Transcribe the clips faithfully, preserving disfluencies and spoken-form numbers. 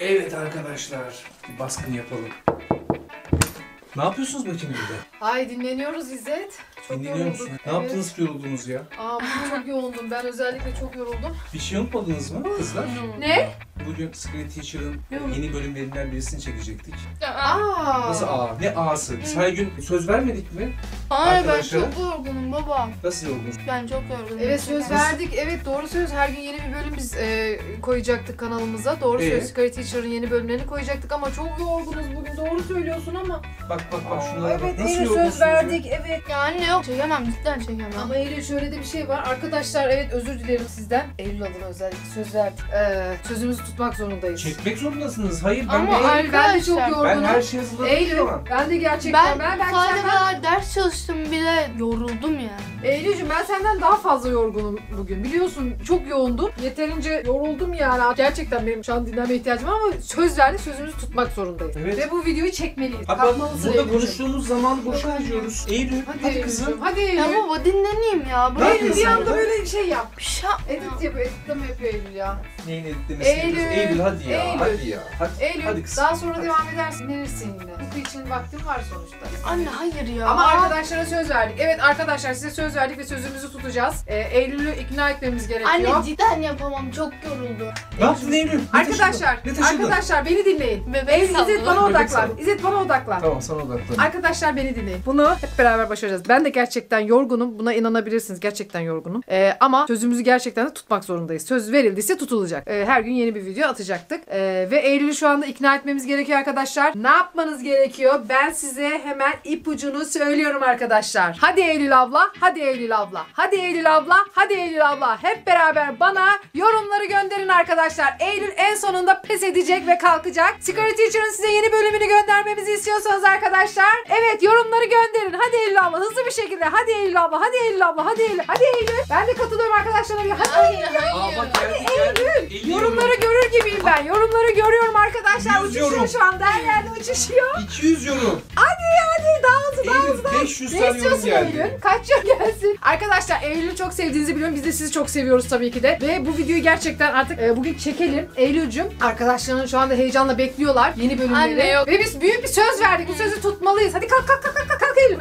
Evet arkadaşlar, bir baskın yapalım. Ne yapıyorsunuz bakayım burada? Ay dinleniyoruz İzzet. Çok Dinleniyor yorulduk. musunuz? Evet. Ne yaptınız ki yoruldunuz ya? Aa bugün çok yoğundum. Ben özellikle çok yoruldum. Bir şey unutmadınız mı kızlar? Ne? Bugün Screen Teacher'ın yeni bölümlerinden birisini çekecektik. Aa. Nasıl A? Ne A'sı? Biz her gün söz vermedik mi? Hayır ben Arkadaşlar. çok yorgunum baba. Nasıl yorgunuz? Ben çok yorgunum. Evet söz verdik. Evet doğru söz. Her gün yeni bir bölüm biz e, koyacaktık kanalımıza. Doğru Ee? söz. Scary Teacher'ın yeni bölümlerini koyacaktık ama çok yorgunuz bugün. Doğru söylüyorsun ama. Bak bak bak Aa, şunlara bak. evet Nasıl Eylül yorgunsunuz söz ya? verdik. Evet. Ya anne yok çekemem cidden çekemem. Ama Eylül şöyle de bir şey var. Arkadaşlar evet özür dilerim sizden. Eylül adına özellikle söz verdik. Ee, sözümüzü tutmak zorundayız. Çekmek zorundasınız. Hayır ben Ama de Eylül ben de çok arkadaşlar, yorgunum. ben her şeyi hazırladım Eylül şu an. ben de gerçekten ben, ben, ben sadece senden... kadar ders çalıştım bile yoruldum ya. Eylül'cüm ben senden daha fazla yorgunum bugün. Biliyorsun çok yoğundum. Yeterince yoruldum yani. Gerçekten benim şu an dinlenmeye ihtiyacım var ama söz verdik, sözümüzü tutmak zorundayız. Evet. Ve bu videoyu çekmeliyiz. Bak Kapmalısın burada Eylül'cüm. konuştuğumuz zaman boşa Yok, harcıyoruz. Eylül Hadi, hadi, Eylül'cüm, kızım. hadi Eylül. Ya baba dinleneyim ya. Ne Bırak Eylül bir yapıyorsun anda orada? böyle şey yap. bir şey yapma. Edit yapıyor, editleme yapıyor Eylül ya. Neyin editlemesini Eylül, yapıyoruz? Eylül hadi ya. Eylül. Hadi ya. Hadi, Eylül hadi kızım. daha sonra Hadi. devam edersin. Dinlenirsin yine. Bu için vaktin var sonuçta. Anne hayır ya. Ama arkadaşlara söz verdik. Evet arkadaşlar size söz verdik ve sözümüzü tutacağız. Ee, Eylül'ü ikna etmemiz gerekiyor. Anne cidden yapamam çok yoruldu. Ne yaptın Eylül? Ne Arkadaşlar, taşıdın? Ne taşıdın? arkadaşlar beni dinleyin. Bebek Eylül İzzet sallı. bana Bebek odaklan. sallı. İzzet bana odaklan. Tamam sana odaklan. Arkadaşlar beni dinleyin. Bunu hep beraber başaracağız. Ben de gerçekten yorgunum. Buna inanabilirsiniz. Gerçekten yorgunum. Ee, ama sözümüzü gerçekten de tutmak zorundayız. Söz verildiyse tutulacak. Ee, her gün yeni bir video atacaktık. Ee, ve Eylül'ü şu anda ikna etmemiz gerekiyor arkadaşlar. Ne yapmanız gerekiyor? Ben size hemen ipucunu söylüyorum arkadaşlar. Hadi Eylül abla. Hadi Eylül abla. Hadi Eylül abla. Hadi Eylül abla. Hep beraber bana yorumları gönderin arkadaşlar. Eylül en sonunda pes edecek ve kalkacak. Scary Teacher'ın size yeni bölümünü göndermemizi istiyorsanız arkadaşlar. Evet yorumları gönderin. Hadi Eylül abla hızlı bir şekilde. Hadi Eylül abla. Hadi Eylül abla. Hadi Eylül. Hadi Eylül. Ben de katılıyorum arkadaşlarına. Hadi Hayır Eylül. hayır. Aa bak geldi geldi. Eylül. Yorumları görür gibiyim ben. Yorumları görüyorum arkadaşlar. Yüz Uçuşuyor yorum. şu anda. Her yerde uçuşuyor. iki yüz yorum. Hadi hadi daha hızlı daha Eylül hızlı. daha hızlı. beş yüz Ne tane yorum istiyorsun geldi. Eylül? Kaç yorum gelsin? Arkadaşlar Eylül'ü çok sevdiğinizi biliyorum. Biz de sizi çok seviyoruz tabii ki de. Ve bu videoyu gerçekten artık e, bugün çekelim. Eylül'cüm arkadaşların şu anda heyecanla bekliyorlar yeni bölümleri. Anne yok. Ve biz büyük bir söz verdik. Bu sözü tutmalıyız. Hadi kalk kalk kalk kalk kalk Eylül.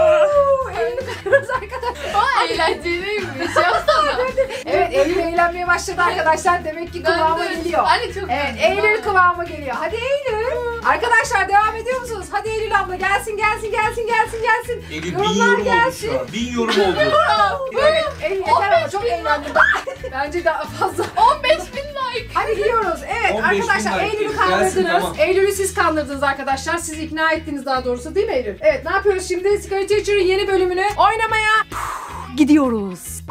Woo! Eylül'ü kırıyoruz arkadaşlar. O eğlenceliymiş. Yapsana. Evet Eylül eğlenmeye başladı arkadaşlar. Demek ki kıvama geliyor. Anne çok Evet yorgun. Eylül kıvama geliyor. Hadi Eylül. Arkadaşlar devam ediyor musunuz? Hadi Eylül abla gelsin gelsin gelsin gelsin gelsin. Eylül bin Yorumlar yorum oldu gelsin. şu an. Bin yorum oldu. Evet, Eylül yeter ama çok eğlendim. Bence daha fazla. on beş bin like. Hadi gidiyoruz. Evet on beş bin arkadaşlar like Eylül'ü gelsin, kandırdınız. tamam. Eylül'ü siz kandırdınız arkadaşlar. Siz ikna ettiniz daha doğrusu değil mi Eylül? Evet ne yapıyoruz şimdi? Scary Teacher'ın yeni bölümünü oynamaya gidiyoruz.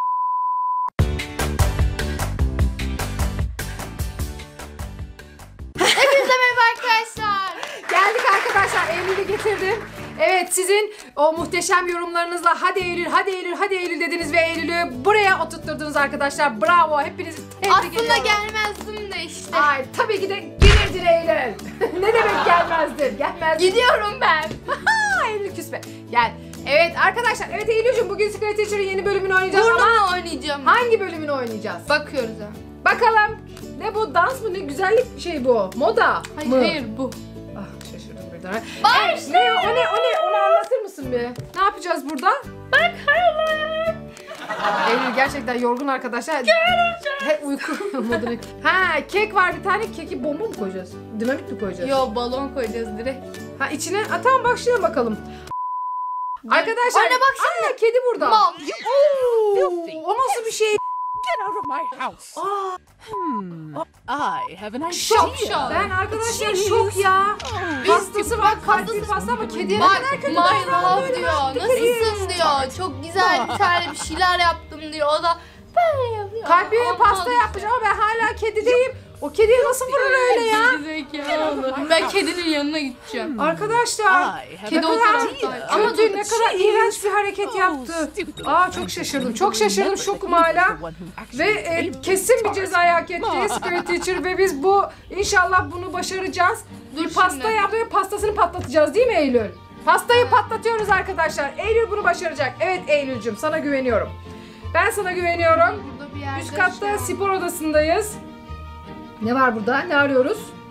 Hepinize merhaba arkadaşlar. Geldik arkadaşlar. Eylül'ü getirdim. Evet sizin o muhteşem yorumlarınızla hadi Eylül, hadi Eylül, hadi Eylül dediniz ve Eylül'ü buraya oturtturdunuz arkadaşlar. Bravo. Hepinizi tebrik Aslında ediyorum. gelmezdim de işte. Ay tabii ki de gelirdin Eylül. Ne demek gelmezdin? Gelmezdin. Gidiyorum ben. Eylül küsme. Gel. Evet arkadaşlar. Evet Eylül'cüm bugün Scary Teacher'ın yeni bölümünü oynayacağız Burada ama mı oynayacağım? hangi bölümünü oynayacağız? Bakıyoruz ha. Bakalım. Ne bu dans mı? Ne güzellik şey bu. Moda Hayır mı? hayır bu. Ah şaşırdım birden. Başla. Ne o ne o ne onu anlatır mısın bir? Ne yapacağız burada? Bakalım. Eylül gerçekten yorgun arkadaşlar. Hep uyku moduna. Ha kek var bir tane keki bomba mı koyacağız? Dinamit mi koyacağız? Yo balon koyacağız direkt. Ha içine ha, tamam başlayalım bakalım. Arkadaşlar. Anne bak şimdi. Aa, kedi burada. Mal. Oo, o nasıl bir şey? Get out of my house. Aa, Hmm. I have an idea. şok. şok. Ben arkadaşlar şok ya. Pastası var kalpli pasta ama kediye ne Bak kadar kötü my davrandı love böyle. diyor. Nasılsın diyor. Çok güzel bir tane bir şeyler yaptım diyor. O da böyle yapıyor. Kalbiye Olmaz pasta işte. yapmış ama ben hala kedideyim. O kediye nasıl vurur öyle ya? Gerizekalı. Ben kedinin yanına gideceğim. Arkadaşlar. I have Kedi an o kadar taraftaydı. Ama kötü, dur. ne kadar iğrenç bir hareket yaptı. Aa çok şaşırdım. Çok şaşırdım. Şokum hala. Ve e, kesin bir cezayı hak etti Scary Teacher ve biz bu inşallah bunu başaracağız. Dur Bir pasta şimdi. yaptı ve pastasını patlatacağız değil mi Eylül? Pastayı patlatıyoruz arkadaşlar. Eylül bunu başaracak. Evet Eylül'cüm sana güveniyorum. Ben sana güveniyorum. Burada bir yerde Üst katta şey var. spor odasındayız. Ne var burada? Ne arıyoruz?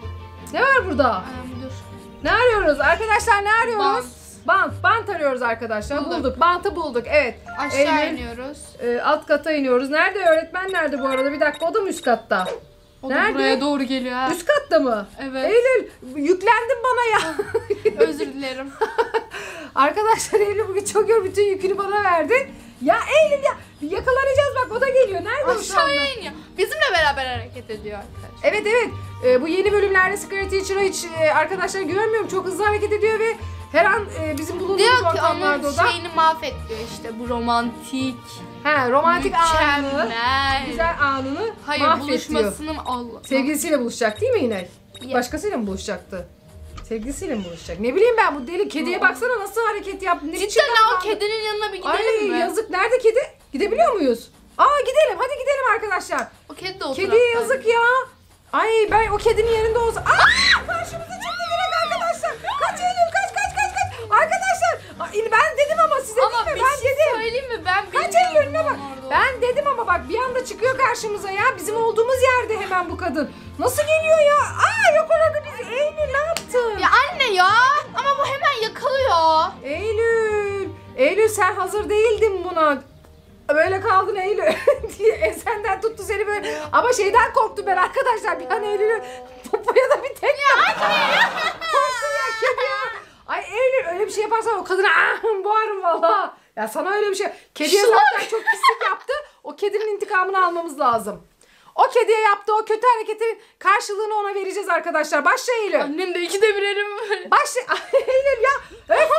Ne var burada? Ay, dur. Ne arıyoruz? Arkadaşlar ne arıyoruz? Bant. Bant. Bant arıyoruz arkadaşlar. Bulduk. Bulduk. Bantı bulduk. Evet. Aşağı Eylül, iniyoruz. e, alt kata iniyoruz. Nerede öğretmen nerede bu arada? Bir dakika, o da mı üst katta? O da Nerede? buraya doğru geliyor ha. Üst katta mı? Evet. Eylül yüklendin bana ya. Özür dilerim. Arkadaşlar Eylül bugün çok yor, bütün yükünü bana verdi. Ya Eylül ya yakalanacağız, bak o da geliyor. Nerede o şu anda? Aşağıya iniyor. Bizimle beraber hareket ediyor arkadaşlar. Evet evet. Ee, bu yeni bölümlerde Secret Teacher'ı hiç e, arkadaşlar görmüyorum. Çok hızlı hareket ediyor ve her an e, bizim bulunduğumuz Diyor ki ortamlarda onun o da. şeyini mahvet diyor işte bu romantik, He, romantik anını, mükemmel. güzel anını Hayır mahvet diyor. buluşmasının Allah. Sevgilisiyle buluşacak değil mi yine? Ya. Başkasıyla mı buluşacaktı? Sevgilisiyle mi buluşacak? Ne bileyim ben, bu deli kediye baksana nasıl hareket yaptı. Ne biçim Cidden o davrandı. kedinin yanına bir gidelim Ay mi? yazık, nerede kedi? Gidebiliyor muyuz? Aa gidelim, hadi gidelim arkadaşlar. O kedi de o Kediye taraftaydı. yazık ya. Ay ben o kedinin yerinde olsa. Aa karşımıza çıktı direkt arkadaşlar. Kaç Eylül, kaç kaç kaç kaç. Arkadaşlar ay, ben dedim ama size Ama değil bir mi? Ben şey dedim. söyleyeyim mi? Ben Kaç bilmiyorum Eylül ne bak. onun orada Ben dedim ama bak bir anda çıkıyor karşımıza ya. Bizim olduğumuz yerde hemen bu kadın. Nasıl geliyor ya? Aa yakaladı bizi. Eylül ne yaptın? Ya anne ya. Ama bu hemen yakalıyor. Eylül. Eylül sen hazır değildin buna. Böyle kaldın Eylül diye ensenden tuttu seni böyle. Ama şeyden korktum ben arkadaşlar. Bir an Eylül'ü popoya da bir tekme. Ya anne. Korktum ya kedi ya. Ay Eylül öyle bir şey yaparsan o kadına ah, boğarım valla. Ya sana öyle bir şey. Kediye zaten çok pislik yaptı. O kedinin intikamını almamız lazım. O kediye yaptığı o kötü hareketin karşılığını ona vereceğiz arkadaşlar. Başla Eylül. Annem de iki de birelim böyle. Başla. Eylül ya. Öf.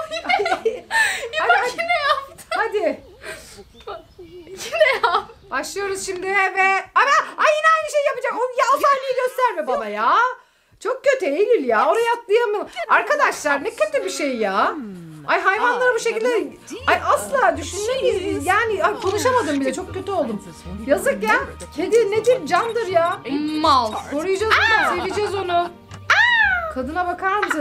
Ya Hadi, bak hadi. yine yaptı. Hadi. Yine yaptı. Başlıyoruz şimdi ve ama ay yine aynı şey yapacak. O ya o sahneyi gösterme bana ya. Çok kötü Eylül ya. Oraya atlayamıyorum. Arkadaşlar ne kötü bir şey ya. Ay hayvanlara bu şekilde ay asla düşünmeyiz. Yani ay, konuşamadım bile. Çok kötü oldum. Yazık ya. Kedi nedir? Candır ya. Mal. Koruyacağız onu. Seveceğiz onu. Kadına bakar mısın?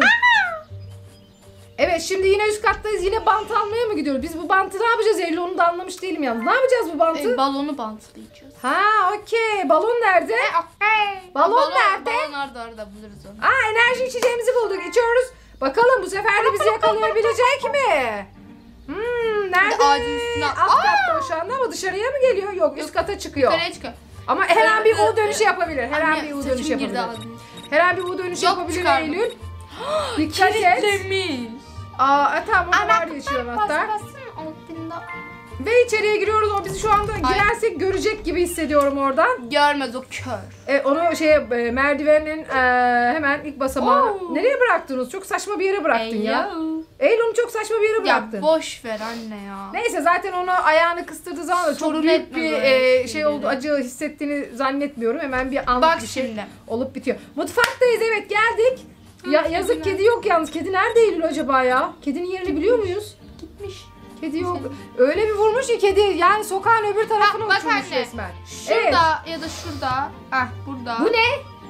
Evet şimdi yine üst kattayız. Yine bant almaya mı gidiyoruz? Biz bu bantı ne yapacağız Eylül? Onu da anlamış değilim yalnız. Ne yapacağız bu bantı? E, balonu bantlayacağız. Ha okey. Balon nerede? Balon nerede? Balon orada orada buluruz onu. Aa enerji içeceğimizi bulduk. İçiyoruz. Bakalım bu sefer de bizi yakalayabilecek mi? Hmm, nerede? Ağacın üstüne- Alt katta o şu anda ama dışarıya mı geliyor? Yok üst kata çıkıyor. Yukarıya çıkıyor. Ama her an bir U dönüşü yapabilir. Her an Anne, bir U saçım dönüşü girdi yapabilir. ağzıma. Her an bir U dönüşü Yok, yapabilir çıkardım. Eylül. Dikkat et. Kilitlemiş. Aa tamam o var diye Anahtar anahtar. basmasın altında. Ve içeriye giriyoruz. O bizi şu anda girersek görecek gibi hissediyorum oradan. Görmez o kör. E, onu şey e, merdivenin e, hemen ilk basamağı. Oo. Nereye bıraktınız? Çok saçma bir yere bıraktın ya. Eylül onu çok saçma bir yere bıraktın. Ya boş ver anne ya. Neyse zaten onu ayağını kıstırdığı zaman da çok Sorun büyük etme bir böyle e, şey şeyleri. oldu, acı hissettiğini zannetmiyorum. Hemen bir anlık Bak bir şey şimdi. olup bitiyor. Mutfaktayız evet geldik. Ya kedi yazık nerede? kedi yok yalnız. Kedi nerede Eylül acaba ya? Kedinin yerini biliyor muyuz? Gitmiş. Kedi yok. Öyle bir vurmuş ki kedi yani sokağın öbür tarafına Ha, bak uçurmuş anne. resmen. Şurada Evet. ya da şurada. Ah burada. Bu ne?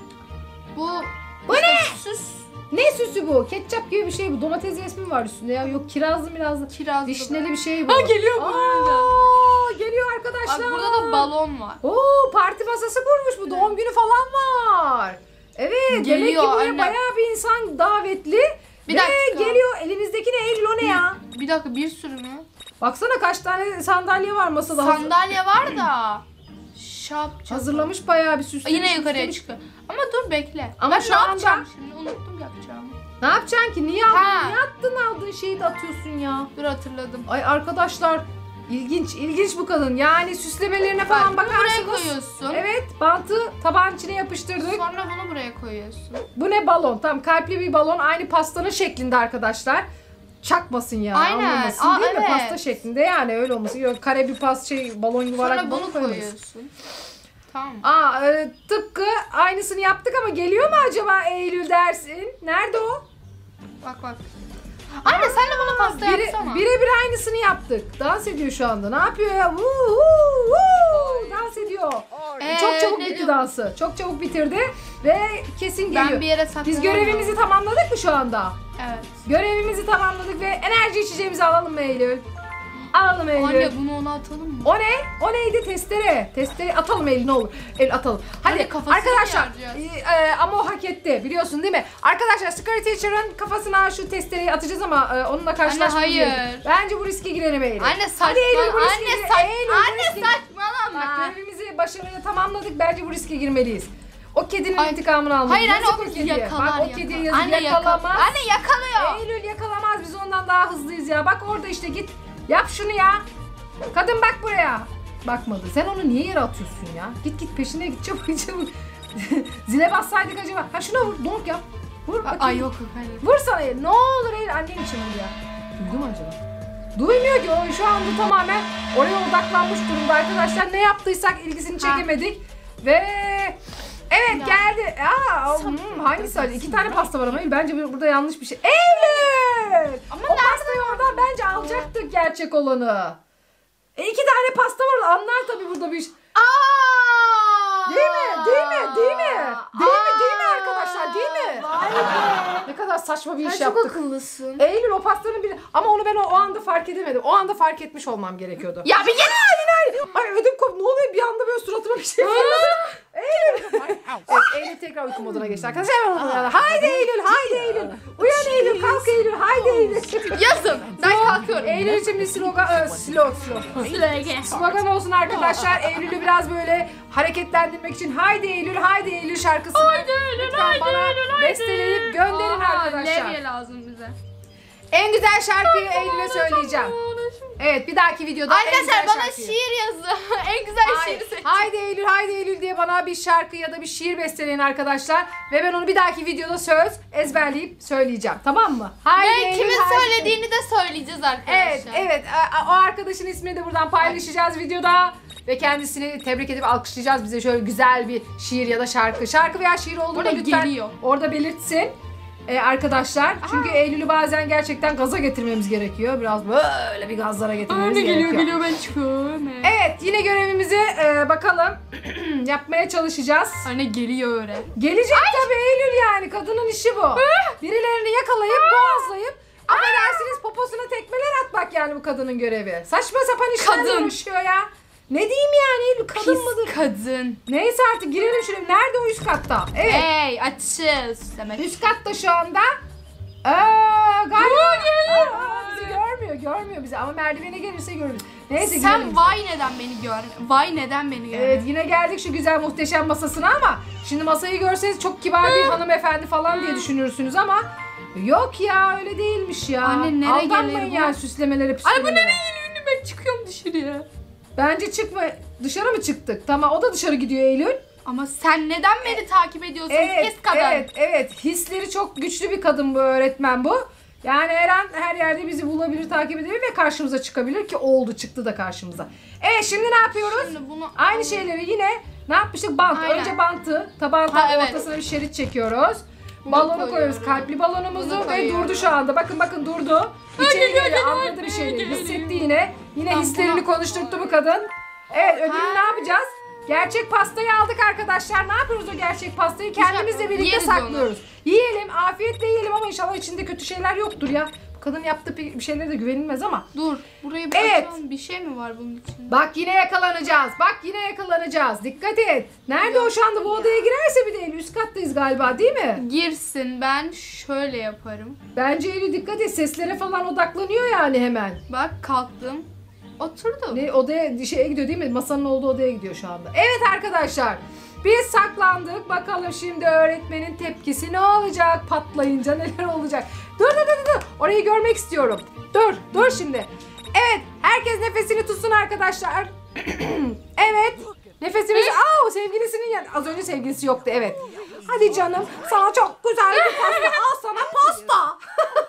Bu, Bu işte ne? Süs. Ne süsü bu? Ketçap gibi bir şey bu. Domates resmi var üstünde ya. Yok kirazlı mirazlı. Kirazlı. Vişneli bir şey bu. Ha, geliyor bu arada. Aa, geliyor arkadaşlar. Bak burada da balon var. Oo parti masası kurmuş bu. Doğum günü falan var. Evet demek ki Geliyor buraya anne. bayağı bir insan davetli. Bir Ve dakika. geliyor elimizdeki ne Eylül o ne ya? Bir dakika bir sürü mü? Baksana kaç tane sandalye var masada. Hazır- Sandalye var da. Şap Hazırlamış bayağı bir süslemiş. Yine yukarıya süslemiş. çıkıyor. Ama dur bekle. Ama ben şu ne anda- yapacağım şimdi? Unuttum yapacağımı. Ne yapacaksın ki? Niye aldın? Ha. Niye attın aldığın şeyi de atıyorsun ya? Dur hatırladım. Ay arkadaşlar ilginç ilginç bu kadın. Yani süslemelerine Bak, falan bunu buraya bakarsınız. koyuyorsun. Evet bantı tabağın içine yapıştırdık. Sonra bunu buraya koyuyorsun. Bu ne balon? Tam kalpli bir balon. Aynı pastanın şeklinde arkadaşlar. Çakmasın ya. Aynen. Anlamasın Aa, değil mi? evet. Pasta şeklinde yani öyle olması. Yok kare bir pas şey balon yuvarak Sonra balon bunu koyamayız. koyuyorsun. Tamam. Aa e, tıpkı aynısını yaptık ama geliyor mu acaba Eylül dersin? Nerede o? Bak bak. Anne sen de bana pasta Bire, yapsana. birebir aynısını yaptık. Dans ediyor şu anda. Ne yapıyor ya? Woo, woo, woo. Dans ediyor. Ee, Çok çabuk ne bitti diyor? dansı. Çok çabuk bitirdi ve kesin geliyor. Ben bir yere saklanamam. Biz görevimizi tamamladık mı şu anda? Evet. Görevimizi tamamladık ve enerji içeceğimizi alalım mı Eylül? Alalım Eylül. Anne bunu ona atalım mı? O ne? O neydi? Testere. Testere atalım Eylül ne olur. Eylül atalım. Hadi Anne, kafasını arkadaşlar. yaracağız. e, e, ama o hak etti. Biliyorsun değil mi? Arkadaşlar Scary Teacher'ın kafasına şu testereyi atacağız ama e, onunla karşılaşmamız hayır. gerekiyor. Bence bu riske girelim Eylül. Anne saçma. Hadi Eylül bu riske Anne girelim. saç. Eylül, bu Anne riske- saçmalama. Bak görevimizi başarıyla tamamladık. Bence bu riske girmeliyiz. O kedinin Ay- intikamını almalıyız. Hayır anne Yazık o bizi kediye. yakalar. Bak o kediye yazık Anne yakalamaz. yakalamaz. Anne yakalıyor. Eylül yakalamaz. Biz ondan daha hızlıyız ya. Bak orada işte git. Yap şunu ya. Kadın bak buraya. Bakmadı. Sen onu niye yere atıyorsun ya? Git git peşine git çabuk çabuk. Zile bassaydık acaba. Ha şuna vur. Donk yap. Vur bakayım. Ay yok yok hayır. Vur sana Eylül. Ne olur Eylül. Annen için vur ya. Duydu mu acaba? Duymuyor ki o şu anda tamamen oraya odaklanmış durumda arkadaşlar. Ne yaptıysak ilgisini çekemedik. Ve evet Ya. geldi. Aa, hmm, hangisi acaba? İki tane pasta var ama bence burada yanlış bir şey. Eylül! Ama o pastayı oradan bence alacaktık gerçek olanı. E iki tane pasta var. Anlar tabii burada bir şey. Aa! Değil mi? Değil mi? Değil mi? Değil mi? Değil mi arkadaşlar? Değil mi? Vay be. Ne kadar saçma bir iş Sen çok yaptık. akıllısın. Eylül o pastanın biri ama onu ben o, o anda fark edemedim. O anda fark etmiş olmam gerekiyordu. Ya bir git. Ay ödüm kop. Ne oluyor? Bir anda böyle suratıma bir şey fırladı. Eylül. My house. Evet, Eylül tekrar uyku moduna geçti arkadaşlar. Hemen uyandı. Haydi Eylül, haydi Eylül. Uyan Eylül, kalk Eylül, haydi Eylül. Yazın. Ben kalkıyorum. Eylül için bir slogan, e, slow slow. Slege. Slogan olsun arkadaşlar. Eylül'ü biraz böyle hareketlendirmek için haydi Eylül, haydi Eylül şarkısını Haydi Eylül, lütfen haydi bana Eylül, haydi. besteleyip gönderin Aha, arkadaşlar. Levye lazım bize. En güzel şarkıyı Eylül'e söyleyeceğim. Evet bir dahaki videoda en güzel Arkadaşlar bana şarkıyı. şiir yazın. En güzel Haydi, şiiri seçin. haydi Eylül, haydi Eylül diye bana bir şarkı ya da bir şiir besteleyin arkadaşlar. Ve ben onu bir dahaki videoda söz ezberleyip söyleyeceğim. Tamam mı? Haydi Ve Eylül, kimin haydi. söylediğini de söyleyeceğiz arkadaşlar. Evet, evet. A- O arkadaşın ismini de buradan paylaşacağız videoda. Ve kendisini tebrik edip alkışlayacağız. Bize şöyle güzel bir şiir ya da şarkı. Şarkı veya şiir olduğunu Orada lütfen geliyor. orada belirtsin. Ee, arkadaşlar. Çünkü Eylül'ü bazen gerçekten gaza getirmemiz gerekiyor. Biraz böyle bir gazlara getirmemiz gerekiyor. ben çıkıyorum. Evet yine görevimizi e, bakalım yapmaya çalışacağız. Anne geliyor öyle. Gelecek tabii Eylül yani kadının işi bu. Birilerini yakalayıp boğazlayıp affedersiniz poposuna tekmeler atmak yani bu kadının görevi. Saçma sapan işlerle Kadın. uğraşıyor ya. Ne diyeyim yani Eylül kadın Pis mıdır? kadın. Neyse artık girelim şuraya. Nerede o üst katta? Evet. Hey açız demek. Üst katta şu anda. Aa, galiba. Aa, bizi görmüyor, görmüyor bizi ama merdivene gelirse görür. Neyse Sen girelim. vay neden beni gör. Vay neden beni gör. Evet yine geldik şu güzel muhteşem masasına ama şimdi masayı görseniz çok kibar bir hanımefendi falan diye düşünürsünüz ama yok ya öyle değilmiş ya. Anne, nereye Aldanmayın gelir bu? yani süslemelere Ay bu püslemelere. nereye geliyor? Ben çıkıyorum dışarıya. Bence çıkma. Dışarı mı çıktık? Tamam o da dışarı gidiyor Eylül. Ama sen neden beni takip ediyorsun? Evet, Pis kadın. evet, evet. Hisleri çok güçlü bir kadın bu öğretmen bu. Yani her an her yerde bizi bulabilir, takip edebilir ve karşımıza çıkabilir ki oldu, çıktı da karşımıza. Evet, şimdi ne yapıyoruz? Şimdi bunu Aynı şeyleri yine ne yapmıştık? Bant. Aynen. Önce bantı, tabağın Ha, evet. ortasına bir şerit çekiyoruz. Bunu Balonu koyuyorum. koyuyoruz, kalpli balonumuzu Bunu ve koyuyorum. durdu şu anda. Bakın bakın durdu. İçeri geliyor, girdi, geliyor, anladı bir şeyleri. geliyor. Hissetti yine. Yine Ben hislerini bunu- konuşturttu bu kadın. Evet, ödülü Ha. ne yapacağız? Gerçek pastayı aldık arkadaşlar. Ne yapıyoruz o gerçek pastayı? Kendimizle birlikte Yeriz saklıyoruz. Yiyelim, afiyetle yiyelim ama inşallah içinde kötü şeyler yoktur ya. Bu kadın yaptığı bir bir şeylere de güvenilmez ama. Dur. Burayı bir Evet. açalım. Bir şey mi var bunun içinde? Bak yine yakalanacağız. Bak yine yakalanacağız. Dikkat et. Nerede o şu anda bu odaya girerse bir de Eylül. Üst kattayız galiba değil mi? Girsin. Ben şöyle yaparım. Bence Eylül dikkat et. Seslere falan odaklanıyor yani hemen. Bak kalktım. Oturdum. Ne odaya şeye gidiyor değil mi? Masanın olduğu odaya gidiyor şu anda. Evet arkadaşlar. Biz saklandık. Bakalım şimdi öğretmenin tepkisi ne olacak? Patlayınca neler olacak? Dur dur dur dur. Orayı görmek istiyorum. Dur dur şimdi. Evet. Herkes nefesini tutsun arkadaşlar. Evet. Nefesimizi... Aa, sevgilisinin yan... Az önce sevgilisi yoktu evet. Hadi canım sana çok güzel bir pasta. Al sana pasta.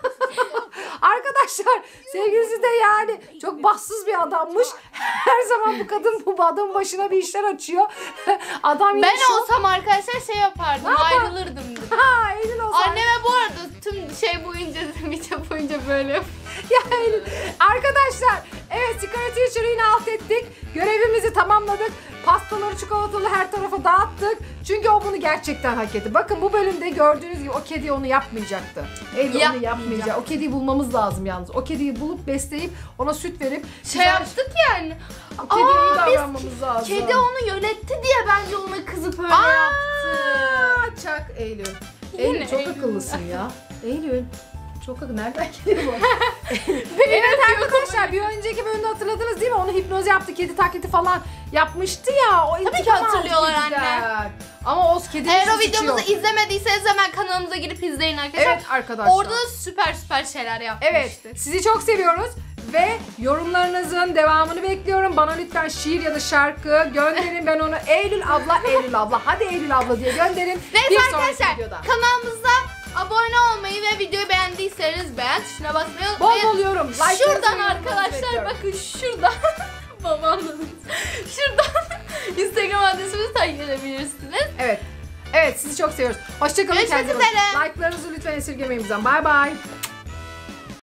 Arkadaşlar sevgilisi de yani çok bahtsız bir adammış. Her zaman bu kadın bu adamın başına bir işler açıyor. Adam yine Ben şu- olsam arkadaşlar şey yapardım. Ne yapar- Ayrılırdım direkt. Ha Eylül olsa. Anneme bu arada tüm şey boyunca, video boyunca böyle yap. Ya Eylül. Arkadaşlar evet Scary Teacher'ı yine alt ettik. Görevimizi tamamladık. Pastaları çikolatalı her tarafa dağıttık. Çünkü o bunu gerçekten hak etti. Bakın bu bölümde gördüğünüz gibi o kedi onu yapmayacaktı. Eylül onu Yapmayacak. yapmayacak. O kediyi bulmamız lazım yalnız. O kediyi bulup besleyip ona süt verip Şey yaptık yani. o kediye iyi Aa, biz davranmamız lazım. Kedi onu yönetti diye bence ona kızıp öyle Aa, yaptı. çak Eylül. Yine Eylül çok Eylül. akıllısın ya. Eylül. Çok akıllı. Nereden geliyor bu? Evet arkadaşlar bir önceki bölümde hatırladınız değil mi? Onu hipnoz yaptı. Kedi taklidi falan yapmıştı ya. O ki intikam aldı hatırlıyorlar kediden. anne. Ama o kedinin Eğer o suçu videomuzu yok. izlemediyseniz hemen kanalımıza girip izleyin arkadaşlar. Evet arkadaşlar. Orada da süper süper şeyler yapmıştık. Evet, sizi çok seviyoruz ve yorumlarınızın devamını bekliyorum. Bana lütfen şiir ya da şarkı gönderin. Ben onu Eylül abla, Eylül abla, hadi Eylül abla diye gönderin. Neyse Bir sonraki arkadaşlar videoda. kanalımıza abone olmayı ve videoyu beğendiyseniz beğen tuşuna basmayı Bol unutmayın. bol yorum. like Şuradan yazmayı arkadaşlar bekliyorum. bakın şuradan. Babam da şuradan Instagram adresimizi takip edebilirsiniz. Evet. Evet sizi çok seviyoruz. Hoşçakalın. Görüşmek kendinize bakın. üzere. Like'larınızı lütfen esirgemeyin bizden. Bye bye.